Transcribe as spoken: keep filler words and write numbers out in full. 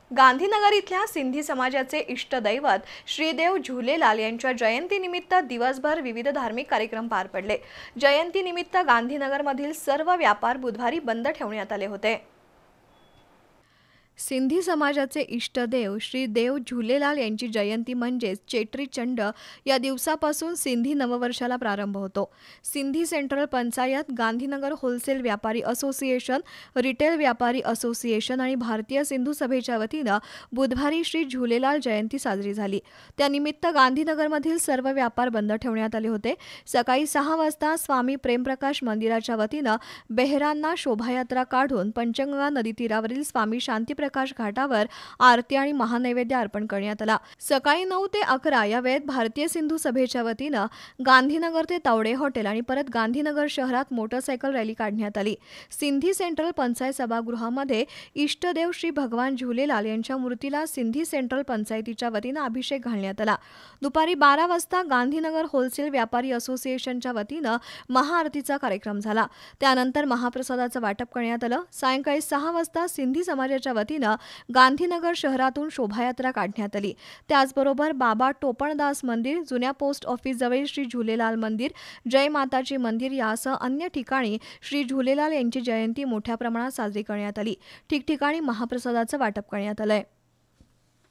गांधीनगर इथल्या सिंधी समाजाचे इष्टदैवत श्रीदेव झुलेलाल यांच्या जयंतीनिमित्त दिवसभर विविध धार्मिक कार्यक्रम पार पडले। जयंतीनिमित्त गांधीनगरमधील सर्व व्यापार बुधवारी बंद ठेवण्यात आले होते। सिंधी समाजाचे इष्टदेव श्री देव झुलेलाल यांची जयंती म्हणजेच चेट्री चंड या दिवसापासून सिंधी नववर्षाला प्रारंभ होतो। सिंधी सेंट्रल पंचायत, गांधीनगर होलसेल व्यापारी असोसिएशन, रिटेल व्यापारी असोसिएशन आणि भारतीय सिंधू सभेच्या वतीनं बुधवारी श्री झुलेलाल जयंती साजरी झाली। त्यानिमित्त गांधीनगरमधील सर्व व्यापार बंद ठेवण्यात आले होते। सकाळी सहा वाजता स्वामी प्रेमप्रकाश मंदिराच्या वतीनं बेहरांना शोभायात्रा काढून पंचगंगा नदी तीरावरील स्वामी शांती प्रकाश घाटावर आरती आणि महानैवेद्य अर्पण करण्यात आला। सकाळी नऊ ते अकरा या वेळेत भारतीय सिंधू सभेच्या वतीनं गांधीनगर ते तावडे हॉटेल आणि परत गांधीनगर शहरात मोटरसायकल रॅली काढण्यात आली। सिंधी सेंट्रल पंचायत सभागृहामध्ये इष्टदेव श्री भगवान झुलेलाल यांच्या मूर्तीला सिंधी सेंट्रल पंचायतीच्या वतीनं अभिषेक घालण्यात आला। दुपारी बारा वाजता गांधीनगर होलसेल व्यापारी असोसिएशनच्या वतीनं महाआरतीचा कार्यक्रम झाला। त्यानंतर महाप्रसादाचं वाटप करण्यात आलं। सायंकाळी सहा वाजता सिंधी समाजाच्या वतीनं गांधीनगर शहरातून शोभायात्रा काढण्यात आली। त्याचबरोबर बाबा टोपणदास मंदिर, जुन्या पोस्ट ऑफिस जवळील श्री झुलेलाल मंदिर, जय माताजी मंदिर यासह अन्य ठिकाणी श्री झुलेलाल यांची जयंती मोठ्या प्रमाणात साजरी करण्यात आली। ठिकठिकाणी महाप्रसादाचं वाटप करण्यात आलंय।